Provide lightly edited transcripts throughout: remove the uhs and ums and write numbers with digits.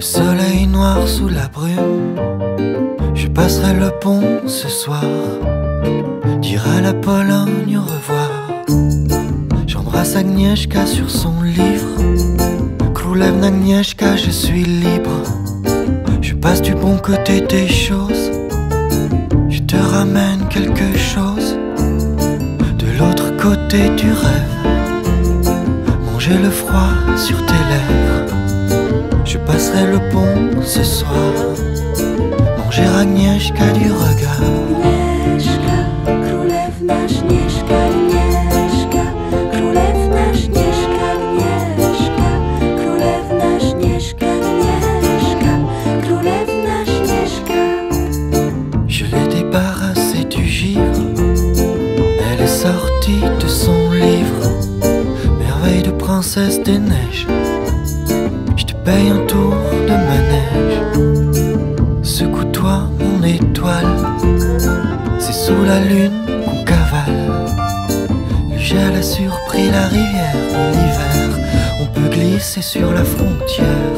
soleil noir sous la brume, je passerai le pont ce soir, dire à la Pologne au revoir. J'embrasse Agnieszka sur son livre, Królewna Agnieszka, je suis libre. Je passe du bon côté des choses, je te ramène quelque chose de l'autre côté du rêve. Manger le froid sur tes lèvres, je passerai le pont ce soir, manger Agnieszka du regard. Agnieszka, królewna Śnieżka, Agnieszka, królewna Śnieżka, Agnieszka, królewna Śnieżka, Agnieszka, królewna Śnieżka. Je l'ai débarrassée du givre, elle est sortie de son livre, merveille de princesse des neiges. Je te paye un tour de manège, secoue-toi mon étoile, c'est sous la lune qu'on cavale. Le gel a surpris la rivière, l'hiver, on peut glisser sur la frontière.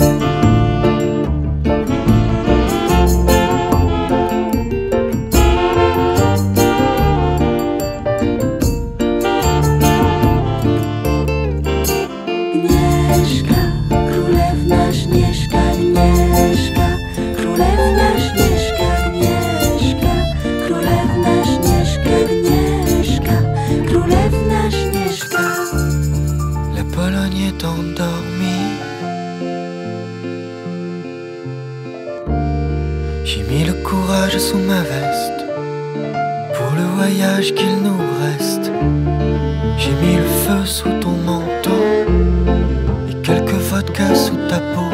Agnieszka, królewna Śnieżka, Agnieszka, królewna Śnieżka, Agnieszka, królewna Śnieżka, Agnieszka, królewna Śnieżka. La Pologne est endormie, j'ai mis le courage sous ma veste pour le voyage qu'il nous reste. J'ai mis le feu sous ton manteau et quelques vodkas sous ta peau.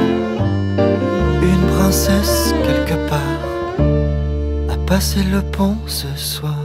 Une princesse quelque part a passé le pont ce soir.